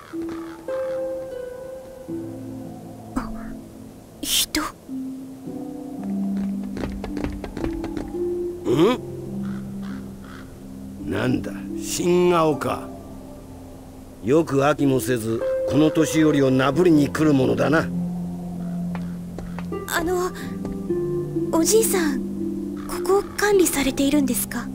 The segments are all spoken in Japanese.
人？ なんだ、新顔か。よく飽きもせずこの年寄りをなぶりに来るものだな。 おじいさん、ここを管理されているんですか？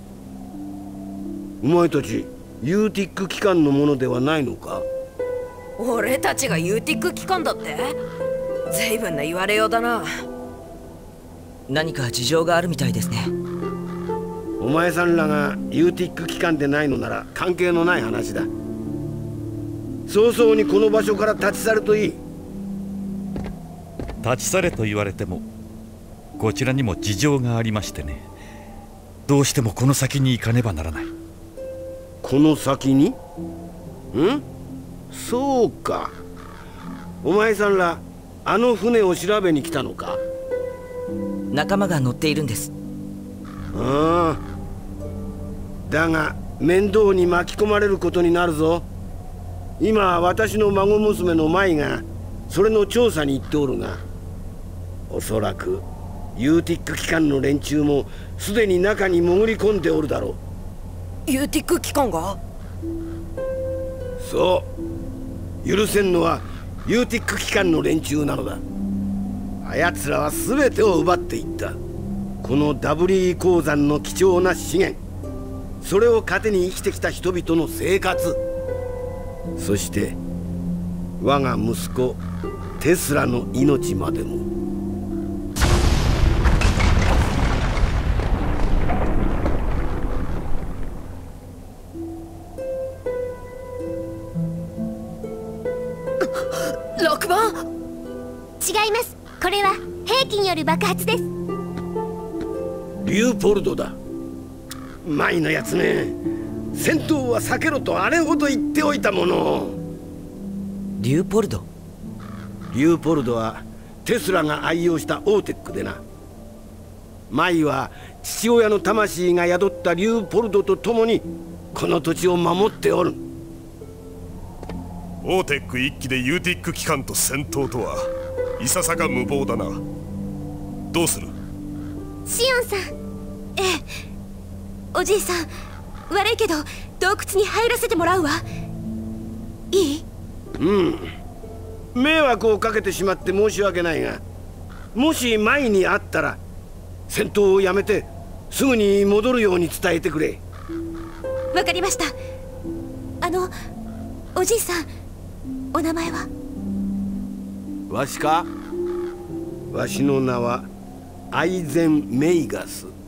お前たちユーティック機関のものではないのか？ 俺たちがユーティック機関だって？随分な言われようだな。 何か事情があるみたいですね。 お前さんらがユーティック機関でないのなら関係のない話だ。早々にこの場所から立ち去るといい。 立ち去れと言われてもこちらにも事情がありましてね。どうしてもこの先に行かねばならない。 この先に？そうか。お前さんらあの船を調べに来たのか？ 仲間が乗っているんです。 ああ。だが面倒に巻き込まれることになるぞ。今私の孫娘の舞がそれの調査に行っておるが、おそらくユーティック機関の連中もすでに中に潜り込んでおるだろう。ユーティック機関が？ そう。許せんのはユーティック機関の連中なのだ。あやつらは全てを奪っていった。このダブリー鉱山の貴重な資源、それを糧に生きてきた人々の生活、そして我が息子テスラの命までも。 6番？ 違います。これは兵器による爆発です。 リューポルドだ。前のやつね。戦闘は避けろとあれほど言っておいたもの。 リューポルド？ リューポルドはテスラが愛用したオーテックでな。マイは父親の魂が宿ったリューポルドと共にこの土地を守っておる。 オーテック一機でユーティック機関と戦闘とはいささか無謀だな。どうする？ シオンさん。ええ。おじいさん、悪いけど洞窟に入らせてもらうわ。いい？ 迷惑をかけてしまって申し訳ないが、もし前に会ったら戦闘をやめてすぐに戻るように伝えてくれ。 わかりました。おじいさん、お名前は？ わしか？わしの名はアイゼン・メイガス。